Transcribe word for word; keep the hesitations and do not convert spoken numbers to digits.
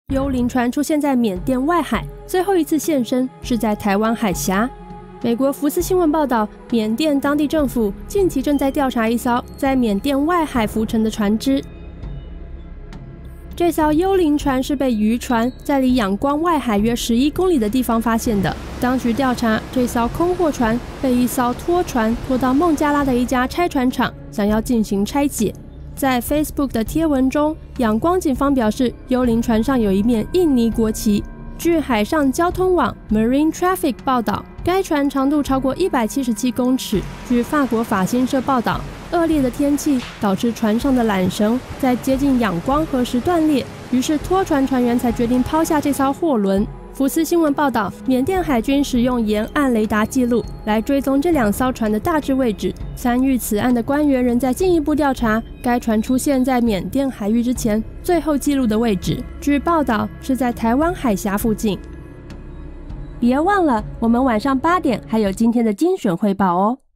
幽灵船出现在缅甸外海，最后一次现身是在台湾海峡。美国福斯新闻报道，缅甸当地政府近期正在调查一艘在缅甸外海浮沉的船只。这艘幽灵船是被渔船在离仰光外海约十一公里的地方发现的。当局调查，这艘空货船被一艘拖船拖到孟加拉的一家拆船厂，想要进行拆解。在 Facebook 的贴文中，仰光警方表示，幽灵船上有一面印尼国旗。据海上交通网 Marine Traffic 报道，该船长度超过一百七十七公尺。据法国法新社报道，恶劣的天气导致船上的缆绳在接近仰光河时断裂，于是拖船船员才决定抛下这艘货轮。福斯新闻报道，缅甸海军使用沿岸雷达记录来追踪这两艘船的大致位置。参与此案的官员仍在进一步调查该船出现在缅甸海域之前最后记录的位置。据报道，是在台湾海峡附近。别忘了，我们晚上八点还有今天的精选汇报哦。